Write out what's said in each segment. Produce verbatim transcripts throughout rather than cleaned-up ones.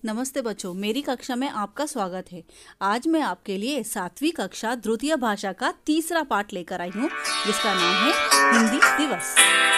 नमस्ते बच्चों, मेरी कक्षा में आपका स्वागत है। आज मैं आपके लिए सातवीं कक्षा द्वितीय भाषा का तीसरा पाठ लेकर आई हूँ, जिसका नाम है हिंदी दिवस।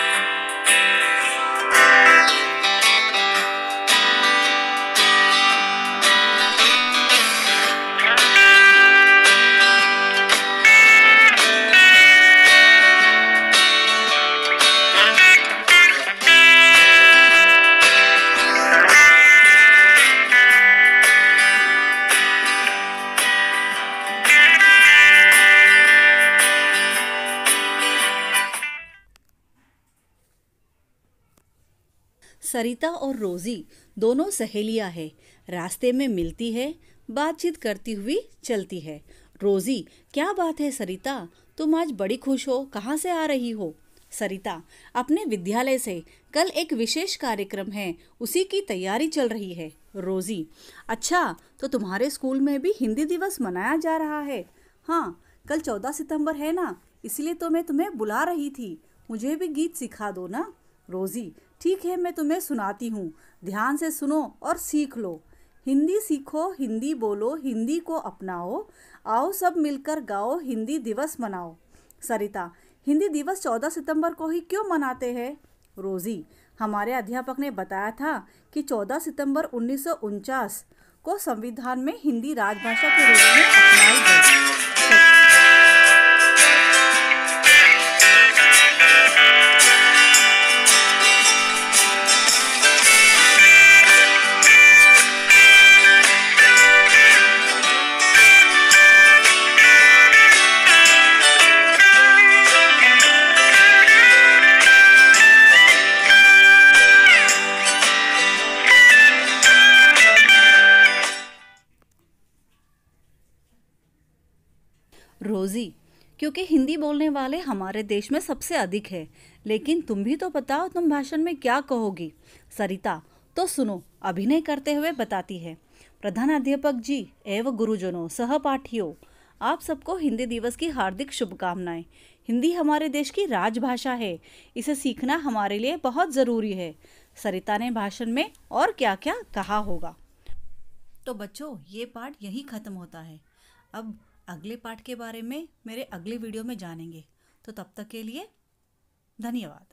सरिता और रोजी दोनों सहेलियां हैं। रास्ते में मिलती है, बातचीत करती हुई चलती है। रोजी, क्या बात है सरिता, तुम आज बड़ी खुश हो, कहाँ से आ रही हो? सरिता, अपने विद्यालय से। कल एक विशेष कार्यक्रम है, उसी की तैयारी चल रही है। रोजी, अच्छा, तो तुम्हारे स्कूल में भी हिंदी दिवस मनाया जा रहा है? हाँ, कल चौदह सितंबर है ना, इसलिए तो मैं तुम्हें बुला रही थी। मुझे भी गीत सिखा दो ना। रोजी, ठीक है, मैं तुम्हें सुनाती हूँ, ध्यान से सुनो और सीख लो। हिंदी सीखो, हिंदी बोलो, हिंदी को अपनाओ, आओ सब मिलकर गाओ, हिंदी दिवस मनाओ। सरिता, हिंदी दिवस चौदह सितंबर को ही क्यों मनाते हैं? रोजी, हमारे अध्यापक ने बताया था कि चौदह सितंबर उन्नीस सौ उनचास को संविधान में हिंदी राजभाषा के रूप में अपनाई गई। रोजी, क्योंकि हिंदी बोलने वाले हमारे देश में सबसे अधिक है, लेकिन तुम भी तो बताओ, तुम भाषण में क्या कहोगी? सरिता, तो सुनो, अभिनय करते हुए बताती है। प्रधानाध्यापक जी एवं गुरुजनों, सहपाठियों, आप सबको हिंदी दिवस की हार्दिक शुभकामनाएं। हिंदी हमारे देश की राजभाषा है, इसे सीखना हमारे लिए बहुत ज़रूरी है। सरिता ने भाषण में और क्या क्या कहा होगा। तो बच्चों, ये पाठ यहीं ख़त्म होता है। अब अगले पाठ के बारे में मेरे अगले वीडियो में जानेंगे। तो तब तक के लिए धन्यवाद।